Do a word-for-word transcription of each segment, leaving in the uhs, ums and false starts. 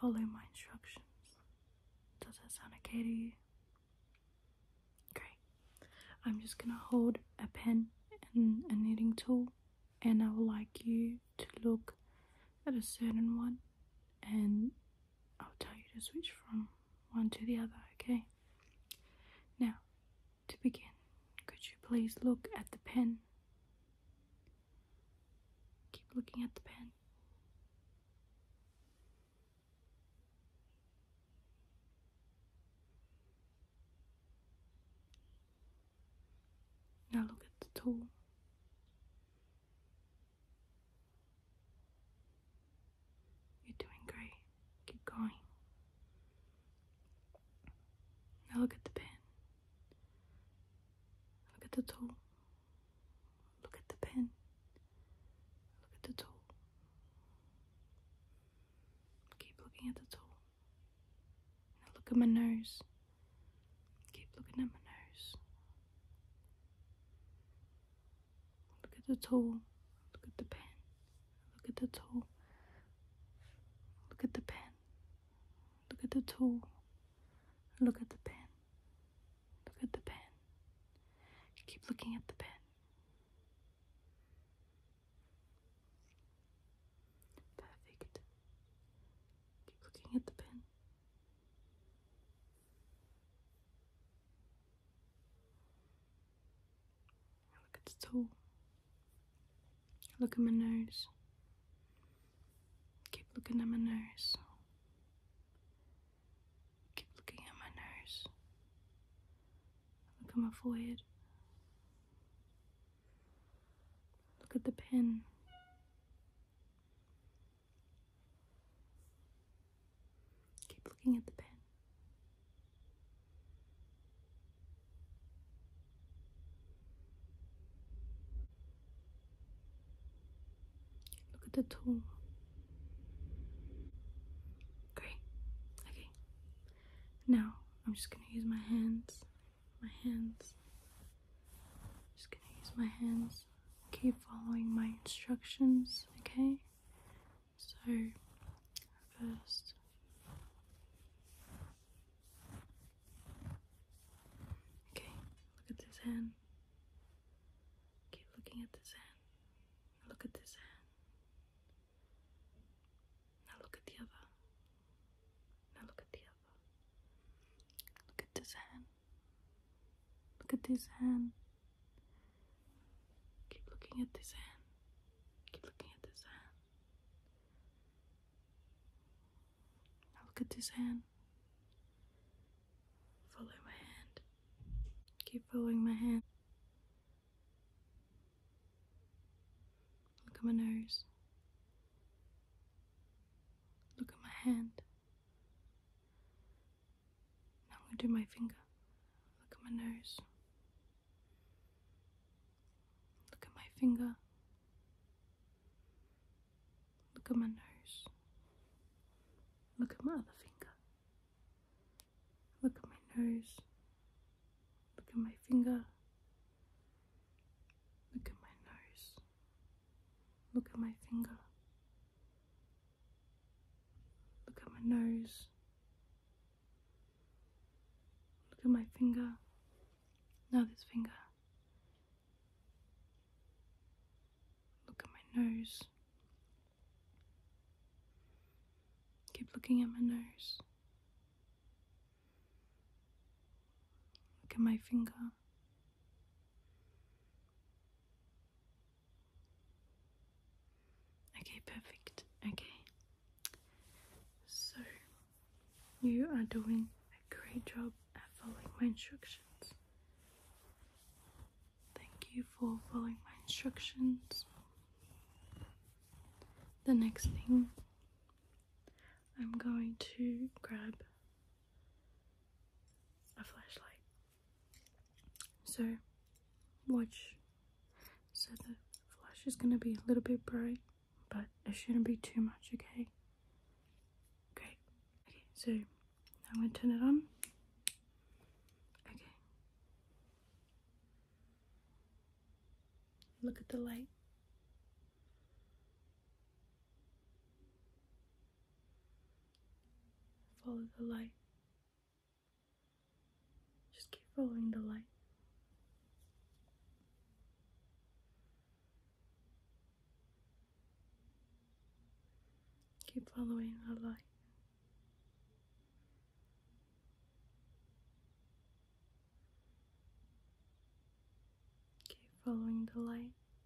follow my instructions. Does that sound okay to you? Great. I'm just gonna hold a pen and a knitting tool, and I would like you to look at a certain one, and I'll tell you to switch from one to the other, okay? Now, to begin, could you please look at the pen? Keep looking at the pen. Now look at the tool. You're doing great. Keep going. Now look at the pen. Look at the tool. Look at the pen. Look at the tool. Keep looking at the tool. Now look at my nose. Keep looking at my nose. Look at the tool. Look at the pen. Look at the tool. Look at the pen. Look at the tool. Look at the pen. Look at the pen. Keep looking at the pen. Perfect. Keep looking at the pen. Look at the tool. Look at my nose. Keep looking at my nose. Keep looking at my nose. Look at my forehead. Look at the pen. Keep looking at the pen. Look at the tool. Great. Okay. Now I'm just gonna use my hands. My hands. Just gonna use my hands. Keep following my instructions, okay? So, first, okay, look at this hand. Keep looking at this hand. Look at this hand. Now look at the other. Now look at the other. Look at this hand. Look at this hand. Looking at this hand. Keep looking at this hand. Now look at this hand. Follow my hand. Keep following my hand. Look at my nose. Look at my hand. Now I'm going to do my finger. Look at my nose. Finger. Look at my nose. Look at my other finger. Look at my nose. Look at my finger. Look at my nose. Look at my finger. Look at my nose. Look at my finger. Now this finger. Nose. Keep looking at my nose. Look at my finger. Okay, perfect. Okay. So, you are doing a great job at following my instructions. Thank you for following my instructions. The next thing, I'm going to grab a flashlight. So, watch. So the flash is going to be a little bit bright, but it shouldn't be too much, okay? Great. Okay, so I'm going to turn it on. Okay. Look at the light. follow the light. Just keep following the light. Keep following the light. Keep following the light.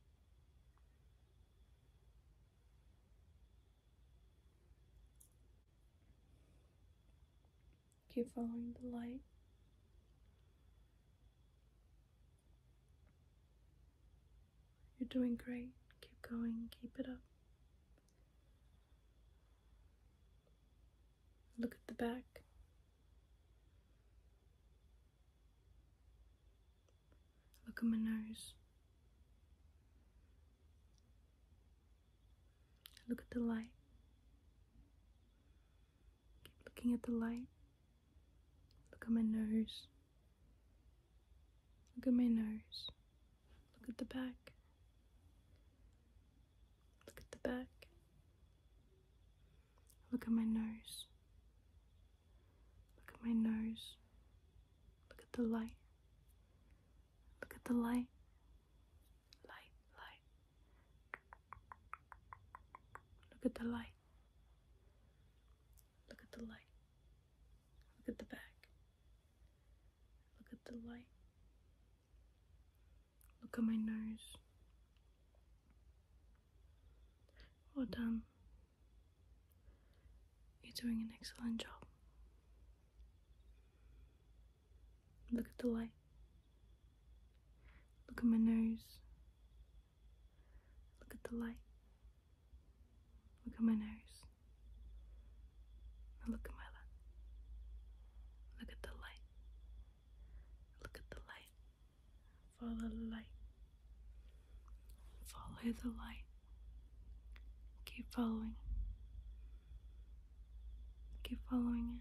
Keep following the light. You're doing great. Keep going. Keep it up. Look at the back. Look at my nose. Look at the light. Keep looking at the light. Look at my nose. Look at my nose. Look at the back. Look at the back. Look at my nose. Look at my nose. Look at the light. Look at the light. Light, light. Look at the light. Look at the light. Look at the back. Look at the light. Look at my nose. Well done. You're doing an excellent job. Look at the light. Look at my nose. Look at the light. Look at my nose. Now look at my light. Look at the light. Look at the light. Follow the light. Follow the light. Keep following. Keep following it.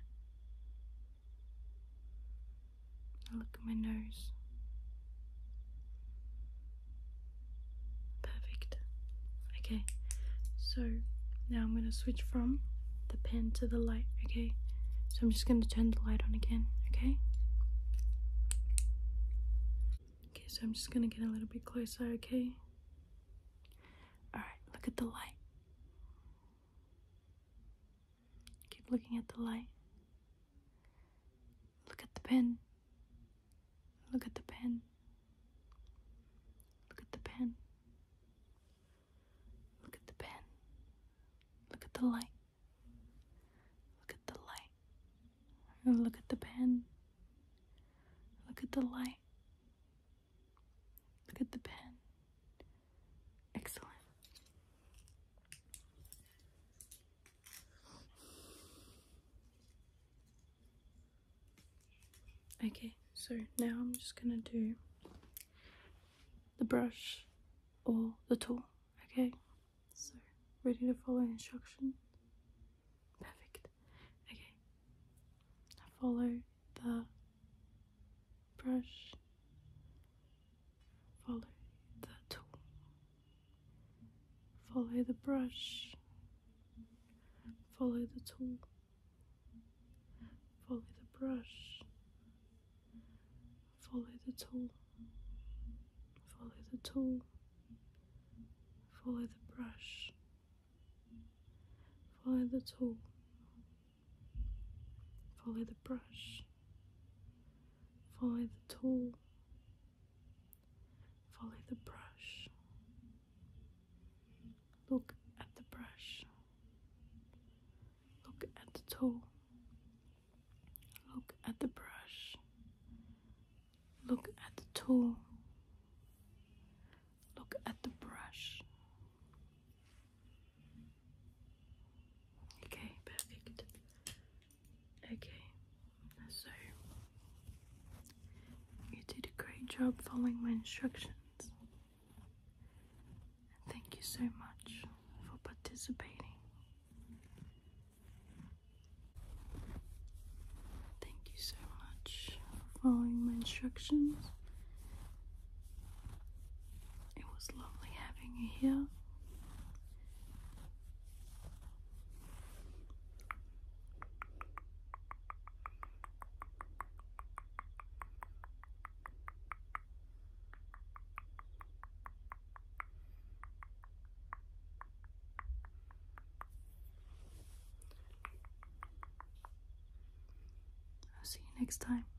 Now look at my nose. Perfect. Okay, so now I'm going to switch from the pen to the light, okay? So I'm just going to turn the light on again, okay? Okay, so I'm just going to get a little bit closer, okay? Alright, look at the light. Keep looking at the light. Look at the pen. Look at the pen. Look at the pen. Look at the pen. Look at the light. Look at the light. And look at the pen. Look at the light. Look at the pen. Excellent. Okay, so now I'm just gonna do the brush or the tool, okay? So, ready to follow instructions? Perfect. Okay. Follow the brush. Follow the tool. Follow the brush. Follow the tool. Follow the brush. Follow the tool. Follow the tool. Follow the brush. Follow the tool. Follow the brush. Follow the tool. Follow the brush. Look at the brush. Look at the tool. Look at the brush. Look at the tool. Look at the brush. Okay, perfect. Okay, so you did a great job following my instructions. And thank you so much for participating. Thank you so much for following my instructions. It was lovely having you here. will see you next time.